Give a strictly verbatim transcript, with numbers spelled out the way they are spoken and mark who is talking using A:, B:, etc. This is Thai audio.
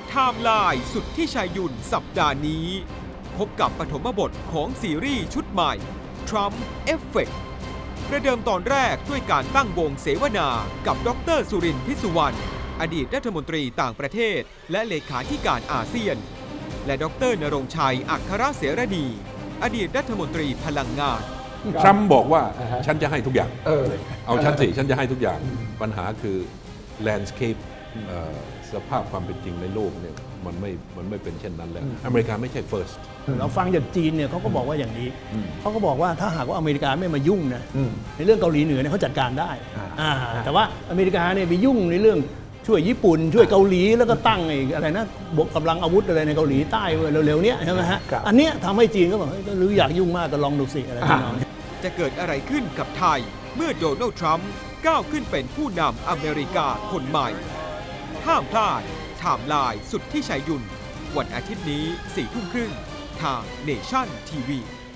A: ไทม์ไลน์สุดที่ชายยุนสัปดาห์นี้พบกับปฐมบทของซีรีส์ชุดใหม่ Trump Effect ประเดิมตอนแรกด้วยการตั้งวงเสวนากับดร.สุรินทร์ พิสุวรรณอดีตรัฐมนตรีต่างประเทศและเลขาธิการอาเซียนและดร.ณรงค์ชัยอัครเสรณีอดีตรัฐมนตรีพลังงาน
B: ทรัมป์บอกว่าฉันจะให้ทุกอย่างเออเอาฉันสิฉันจะให้ทุกอย่างปัญหาคือ landscape สภาพความเป็นจริงในโลกเนี่ยมันไม่มันไม่เป็นเช่นนั้นแล้วอเมริกาไม่ใช่ first
C: เราฟังจากจีนเนี่ยเขาก็บอกว่าอย่างนี้เขาก็บอกว่าถ้าหากว่าอเมริกาไม่มายุ่งนะในเรื่องเกาหลีเหนือเนี่ยเขาจัดการได้แต่ว่าอเมริกาเนี่ยไปยุ่งในเรื่องช่วยญี่ปุ่นช่วยเกาหลีแล้วก็ตั้งอะไรนะบกกำลังอาวุธอะไรในเกาหลีใต้เร็วๆนี้ใช่ไหมฮะอันเนี้ยทำให้จีนก็บอกหรืออยากยุ่งมากก็ลองดูสิอะไรแบบนี้
A: จะเกิดอะไรขึ้นกับไทยเมื่อโดนัลด์ทรัมป์ก้าวขึ้นเป็นผู้นำอเมริกาคนใหม่ห้ามพลาดไทม์ไลน์สุดที่ชัยยุนวันอาทิตย์นี้สี่ทุ่มครึ่งทางเนชั่นทีวี